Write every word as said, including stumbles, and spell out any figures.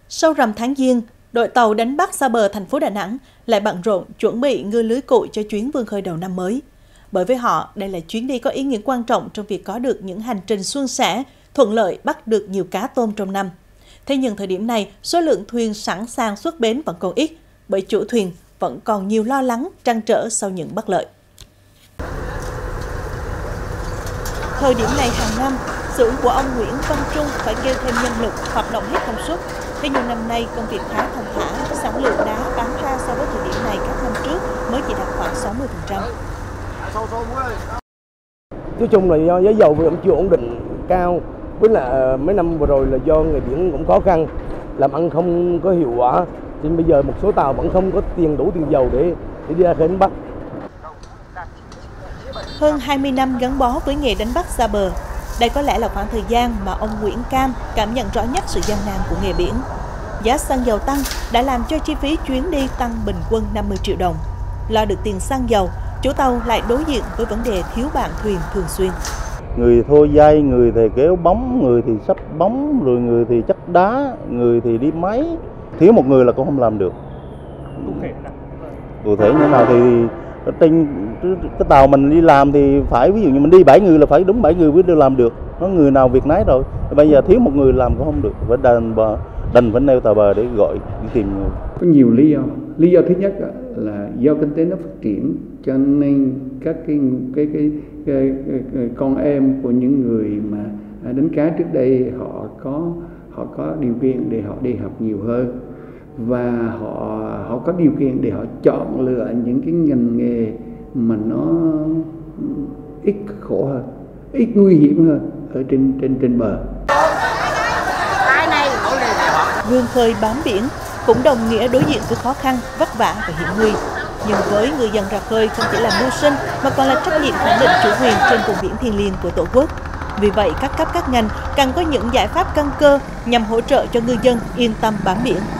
Sau rằm tháng Giêng, đội tàu đánh bắt xa bờ thành phố Đà Nẵng lại bận rộn chuẩn bị ngư lưới cụ cho chuyến vươn khơi đầu năm mới. Bởi với họ, đây là chuyến đi có ý nghĩa quan trọng trong việc có được những hành trình suôn sẻ, thuận lợi bắt được nhiều cá tôm trong năm. Thế nhưng thời điểm này, số lượng thuyền sẵn sàng xuất bến vẫn còn ít, bởi chủ thuyền vẫn còn nhiều lo lắng, trăn trở sau những bất lợi. Thời điểm này hàng năm, xưởng của ông Nguyễn Văn Trung phải kêu thêm nhân lực hoạt động hết công suất. Thế nhưng năm nay công việc khá thong thả, sản lượng đá bán ra so với thời điểm này các năm trước mới chỉ đạt khoảng sáu mươi phần trăm. Nói chung là do giá dầu vẫn chưa ổn định cao, với là mấy năm vừa rồi là do nghề biển cũng khó khăn, làm ăn không có hiệu quả, nên bây giờ một số tàu vẫn không có tiền đủ tiền dầu để, để đi ra khơi đánh bắt. Hơn hai mươi năm gắn bó với nghề đánh bắt xa bờ, đây có lẽ là khoảng thời gian mà ông Nguyễn Cam cảm nhận rõ nhất sự gian nan của nghề biển. Giá xăng dầu tăng đã làm cho chi phí chuyến đi tăng bình quân năm mươi triệu đồng. Lo được tiền xăng dầu, chủ tàu lại đối diện với vấn đề thiếu bạn thuyền thường xuyên. Người thôi dây, người thì kéo bóng, người thì sắp bóng, rồi người thì chất đá, người thì đi máy. Thiếu một người là cũng không làm được. Cụ thể như thế nào thì trên cái tàu mình đi làm thì phải, ví dụ như mình đi bảy người là phải đúng bảy người mới được làm được. Nó người nào việc nấy rồi. Bây giờ thiếu một người làm cũng không được. Phải đành bờ, đành phải neo tàu bờ để gọi đi tìm người. Có nhiều lý do. Lý do thứ nhất là do kinh tế nó phát triển, cho nên các cái cái cái, cái, cái, cái con em của những người mà đánh cá trước đây họ có họ có điều kiện để họ đi học nhiều hơn, và họ họ có điều kiện để họ chọn lựa những cái ngành nghề mà nó ít khổ hơn, ít nguy hiểm hơn ở trên trên trên bờ. Vươn khơi bám biển cũng đồng nghĩa đối diện với khó khăn, vất vả và hiểm nguy. Nhưng với ngư dân ra khơi không chỉ là mưu sinh mà còn là trách nhiệm khẳng định chủ quyền trên vùng biển thiêng liêng của Tổ quốc. Vì vậy, các cấp các ngành cần có những giải pháp căn cơ nhằm hỗ trợ cho ngư dân yên tâm bám biển.